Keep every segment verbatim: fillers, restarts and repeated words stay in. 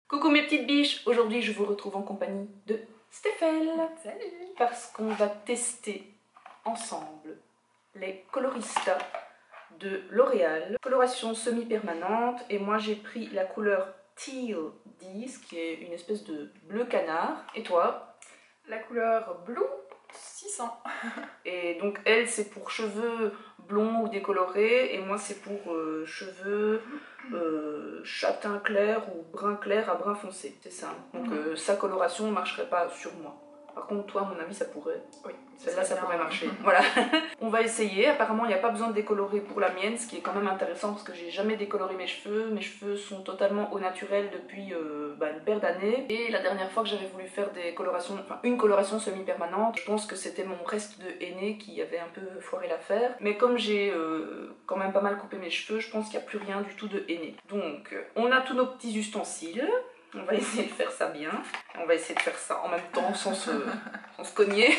Coucou mes petites biches, aujourd'hui je vous retrouve en compagnie de Stéphelle. Salut. Parce qu'on va tester ensemble les Colorista de L'Oréal. Coloration semi-permanente et moi j'ai pris la couleur Teal dix qui est une espèce de bleu canard. Et toi? La couleur Blue six cents. Et donc elle c'est pour cheveux blonds ou décolorés et moi c'est pour euh, cheveux euh, châtain clair ou brun clair à brun foncé, c'est ça. Donc euh, sa coloration ne marcherait pas sur moi. Par contre toi à mon avis ça pourrait. Oui, celle-là ça pourrait marcher. Voilà. On va essayer, apparemment il n'y a pas besoin de décolorer pour la mienne, ce qui est quand même intéressant parce que j'ai jamais décoloré mes cheveux. Mes cheveux sont totalement au naturel depuis euh, bah, une paire d'années. Et la dernière fois que j'avais voulu faire des colorations, enfin une coloration semi-permanente, je pense que c'était mon reste de henné qui avait un peu foiré l'affaire. Mais comme j'ai euh, quand même pas mal coupé mes cheveux, je pense qu'il n'y a plus rien du tout de henné. Donc on a tous nos petits ustensiles. On va essayer de faire ça bien. On va essayer de faire ça en même temps sans se, sans se cogner.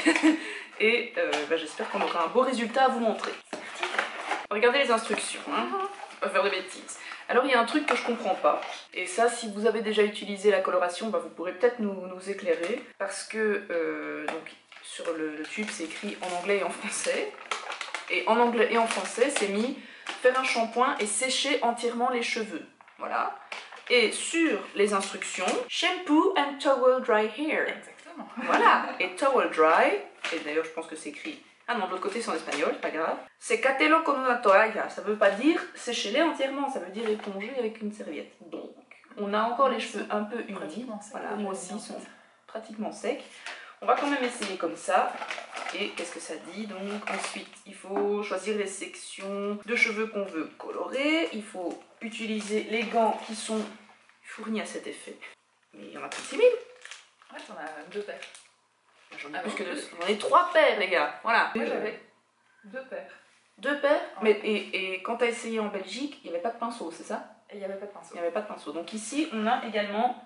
Et euh, bah, j'espère qu'on aura un beau résultat à vous montrer. Regardez les instructions, hein. On va faire des bêtises. Alors il y a un truc que je comprends pas. Et ça, si vous avez déjà utilisé la coloration, bah, vous pourrez peut-être nous, nous éclairer. Parce que euh, donc, sur le, le tube, c'est écrit en anglais et en français. Et en anglais et en français, c'est mis faire un shampoing et sécher entièrement les cheveux. Voilà. Et sur les instructions, shampoo and towel dry hair. Exactement. Voilà. Et towel dry, et d'ailleurs je pense que c'est écrit, ah non, de l'autre côté c'est en espagnol, pas grave. Secatelo con una toalla, ça veut pas dire sécher-les entièrement, ça veut dire éponger avec une serviette. Donc, on a encore les cheveux un peu humides. Voilà, moi aussi, ils sont pratiquement secs. On va quand même essayer comme ça. Et qu'est-ce que ça dit? Donc ensuite, il faut choisir les sections de cheveux qu'on veut colorer. Il faut utiliser les gants qui sont fournis à cet effet. Mais il y en a trente-six mille. Ouais, j'en ai deux paires. J'en ai Ah plus bon, que deux. plus. J'en ai trois paires, les gars. Voilà. Moi j'avais deux paires. Deux paires. Ouais. Mais, et, et quand tu as essayé en Belgique, il n'y avait pas de pinceau, c'est ça? Et il n'y avait pas de pinceau. Il n'y avait pas de pinceau. Donc ici, on a également...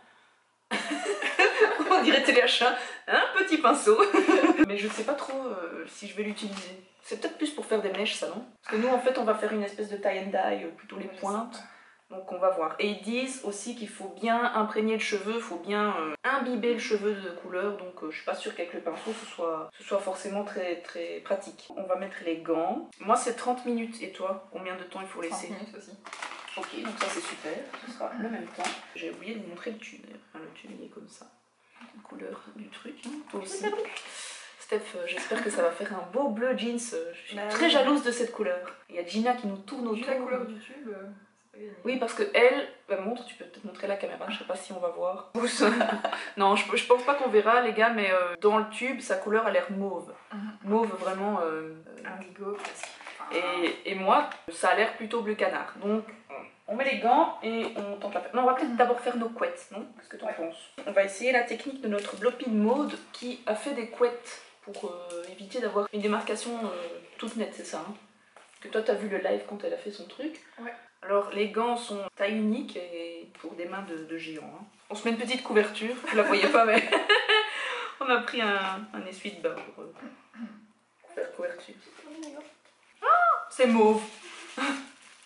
on dirait téléachat, un petit pinceau. Mais je sais pas trop euh, si je vais l'utiliser. C'est peut-être plus pour faire des mèches, ça, non? Parce que nous, en fait, on va faire une espèce de tie and dye, euh, plutôt les Ouais, pointes. Donc on va voir. Et ils disent aussi qu'il faut bien imprégner le cheveu, il faut bien euh, imbiber le cheveu de couleur. Donc euh, je suis pas sûre qu'avec le pinceau, ce soit, ce soit forcément très, très pratique. On va mettre les gants. Moi, c'est trente minutes. Et toi, combien de temps il faut laisser? trente minutes aussi. Ok, donc ça c'est super, ce sera le même temps. J'ai oublié de vous montrer le tube. Enfin, le tube il est comme ça, la couleur du truc. Toi aussi. Steph, euh, j'espère que ça va faire un beau bleu jeans. Je suis bah, très oui. jalouse de cette couleur. Il y a Gina qui nous tourne autour. Vu la couleur du tube, euh, c'est pas gagné. Oui, parce que elle, bah, montre, tu peux peut-être montrer la caméra, je sais pas si on va voir. Non, je, je pense pas qu'on verra les gars, mais euh, dans le tube, sa couleur a l'air mauve. Mm-hmm. Mauve vraiment. Euh, Indigo presque. Et, et moi, ça a l'air plutôt bleu canard. Donc, on met les gants et on tente la faire. Non, on va peut-être d'abord faire nos couettes, non? Qu'est-ce que tu en Ouais. penses? On va essayer la technique de notre Blopine Maude qui a fait des couettes pour euh, éviter d'avoir une démarcation euh, toute nette, c'est ça, hein? Que toi, t'as vu le live quand elle a fait son truc. Ouais. Alors, les gants sont taille unique et pour des mains de, de géant. Hein. On se met une petite couverture, vous la voyez pas, mais on a pris un, un essuie-de-bain pour, euh, pour faire couverture. C'est mauve. Voilà,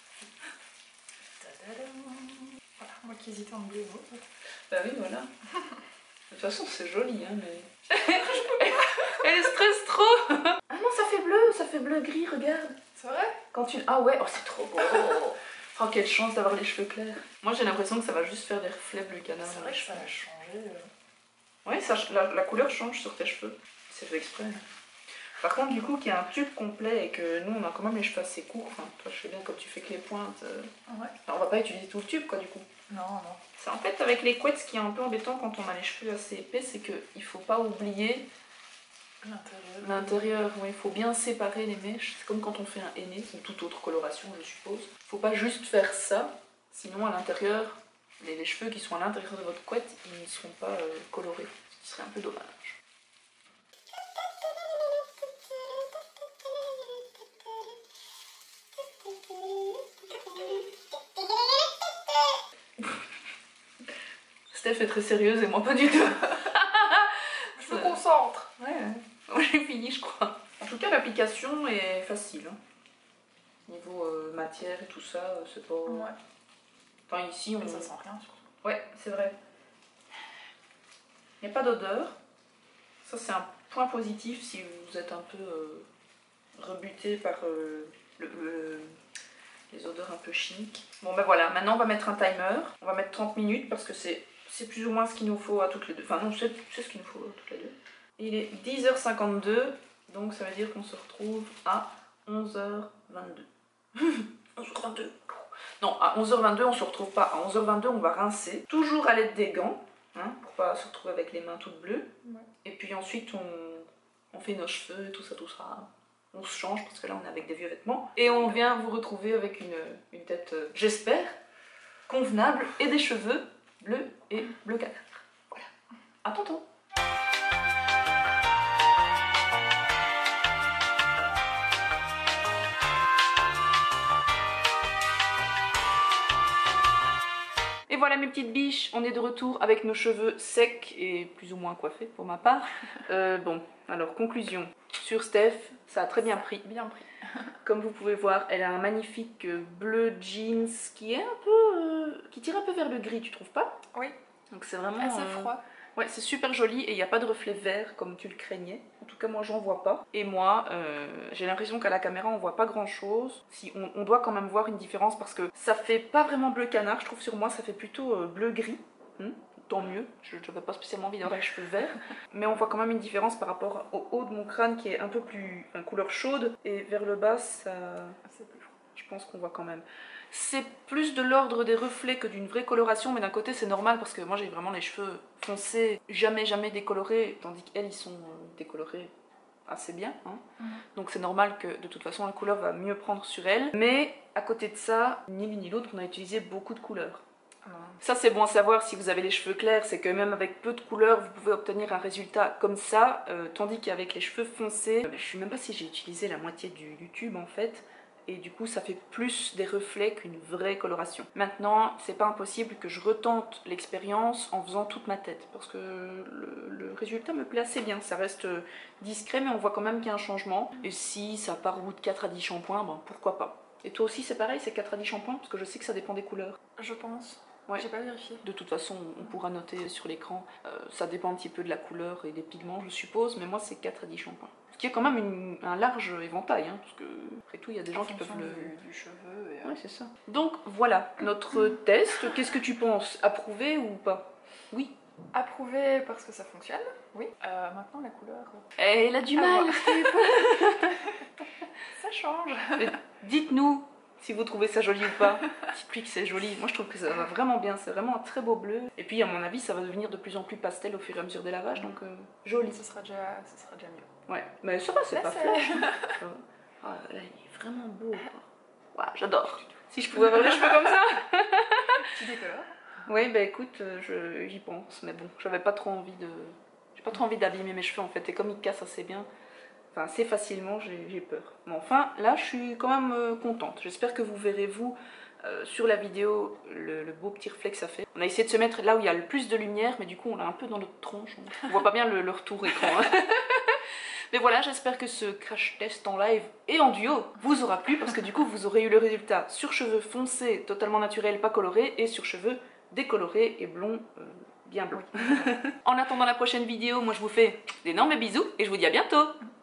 moi qui hésite en bleu et mauve. Bah oui, voilà. De toute façon, c'est joli, hein, mais... Elle stresse trop. Ah non, ça fait bleu, ça fait bleu-gris, regarde. C'est vrai? Quand tu... Ah ouais, oh, c'est trop beau. Oh, quelle chance d'avoir les cheveux clairs. Moi, j'ai l'impression que ça va juste faire des reflets bleu canard. C'est vrai que ça a changé. Euh... Oui, ça, la, la couleur change sur tes cheveux. C'est fait exprès. Par contre, du coup, qu'il y a un tube complet et que nous, on a quand même les cheveux assez courts. Enfin, toi, je sais bien, comme tu fais que les pointes. Euh... Ouais. Enfin, on va pas utiliser tout le tube, quoi, du coup. Non, non. C'est en fait avec les couettes, ce qui est un peu embêtant quand on a les cheveux assez épais, c'est qu'il faut pas oublier L'intérieur. l'intérieur. Il faut bien séparer les mèches. C'est comme quand on fait un henné ou toute autre coloration, je suppose. Il faut pas juste faire ça, sinon à l'intérieur, les, les cheveux qui sont à l'intérieur de votre couette, ils ne seront pas euh, colorés. Ce qui serait un peu dommage. Steph est très sérieuse et moi pas du tout. Je me concentre. Ouais, ouais. Moi j'ai fini, je crois. En tout cas, l'application est facile. Hein. Niveau euh, matière et tout ça, c'est pas... Ouais. Enfin, ici, on... Mais ça sent rien surtout. Ouais, c'est vrai. Il n'y a pas d'odeur. Ça c'est un point positif si vous êtes un peu euh, rebuté par euh, le, le, les odeurs un peu chimiques. Bon ben voilà, maintenant on va mettre un timer. On va mettre trente minutes parce que c'est plus ou moins ce qu'il nous faut à toutes les deux. Enfin non, c'est ce qu'il nous faut à toutes les deux. Il est dix heures cinquante-deux, donc ça veut dire qu'on se retrouve à onze heures vingt-deux. onze heures vingt-deux. Non, à onze heures vingt-deux on se retrouve pas. À onze heures vingt-deux on va rincer, toujours à l'aide des gants, hein, pour pas se retrouver avec les mains toutes bleues. Ouais. Et puis ensuite on, on fait nos cheveux, tout ça, tout ça. On se change parce que là on est avec des vieux vêtements. Et on vient vous retrouver avec une, une tête, euh, j'espère, convenable et des cheveux bleus et bleu cadavre. Voilà. À tantôt. Et voilà mes petites biches, on est de retour avec nos cheveux secs et plus ou moins coiffés pour ma part. Euh, bon, alors conclusion. Sur Steph, ça a très bien pris. Bien pris. Comme vous pouvez voir, elle a un magnifique bleu jeans qui est un peu, euh, qui tire un peu vers le gris, tu trouves pas? Oui. Donc c'est vraiment assez euh, froid. Ouais, c'est super joli et il n'y a pas de reflet vert comme tu le craignais. En tout cas, moi, j'en vois pas. Et moi, euh, j'ai l'impression qu'à la caméra, on voit pas grand chose. Si, on, on doit quand même voir une différence parce que ça fait pas vraiment bleu canard. Je trouve sur moi, ça fait plutôt euh, bleu gris. Hmm, tant mieux. Je n'avais pas spécialement envie d'avoir les cheveux verts. Mais on voit quand même une différence par rapport au haut de mon crâne qui est un peu plus en couleur chaude. Et vers le bas, ça... c'est plus froid. Je pense qu'on voit quand même. C'est plus de l'ordre des reflets que d'une vraie coloration, mais d'un côté c'est normal parce que moi j'ai vraiment les cheveux foncés, jamais jamais décolorés, tandis qu'elles ils sont décolorés assez bien. Hein. Mmh. Donc c'est normal que de toute façon la couleur va mieux prendre sur elles. Mais à côté de ça, ni l'une ni l'autre, on a utilisé beaucoup de couleurs. Mmh. Ça c'est bon à savoir si vous avez les cheveux clairs, c'est que même avec peu de couleurs, vous pouvez obtenir un résultat comme ça, euh, tandis qu'avec les cheveux foncés, je ne sais même pas si j'ai utilisé la moitié du, du tube en fait. Et du coup ça fait plus des reflets qu'une vraie coloration. Maintenant c'est pas impossible que je retente l'expérience en faisant toute ma tête parce que le, le résultat me plaît assez bien, ça reste discret mais on voit quand même qu'il y a un changement. Et si ça part au bout de quatre à dix shampoings, ben pourquoi pas. Et toi aussi c'est pareil, c'est quatre à dix shampoings parce que je sais que ça dépend des couleurs. Je pense. Ouais. J'ai pas vérifié. De toute façon on pourra noter sur l'écran, euh, ça dépend un petit peu de la couleur et des pigments je suppose, mais moi c'est quatre à dix shampoings. Ce qui est quand même une, un large éventail, hein, parce que après tout il y a des gens qui peuvent le... Du, du cheveu et... Ouais c'est ça. Donc voilà, notre test, qu'est-ce que tu penses? Approuvé ou pas? Oui. Approuvé parce que ça fonctionne, oui. Euh, maintenant la couleur... Elle a du mal. Ça change. Dites-nous si vous trouvez ça joli ou pas. Dites-lui que c'est joli. Moi je trouve que ça va vraiment bien, c'est vraiment un très beau bleu. Et puis à mon avis ça va devenir de plus en plus pastel au fur et à mesure des lavages, donc euh, joli. Ce sera déjà, ce sera déjà mieux. Ouais, mais ça va, c'est pas flash. Oh, là, il est vraiment beau. Ouais, j'adore. Si je pouvais avoir les cheveux comme ça. Tu décolores? Oui, bah écoute, j'y pense, mais bon, j'avais pas trop envie de... J'ai pas trop envie d'abîmer mes cheveux en fait, et comme ils cassent assez bien, enfin assez facilement, j'ai peur. Mais enfin, là, je suis quand même euh, contente. J'espère que vous verrez, vous, euh, sur la vidéo, le, le beau petit reflet que ça fait. On a essayé de se mettre là où il y a le plus de lumière, mais du coup, on l'a un peu dans notre tronche. On voit pas bien le, le retour écran. Hein. Mais voilà, j'espère que ce crash test en live et en duo vous aura plu, parce que du coup, vous aurez eu le résultat sur cheveux foncés, totalement naturels, pas colorés, et sur cheveux décolorés et blonds, euh, bien blonds. En attendant la prochaine vidéo, moi je vous fais d'énormes bisous, et je vous dis à bientôt.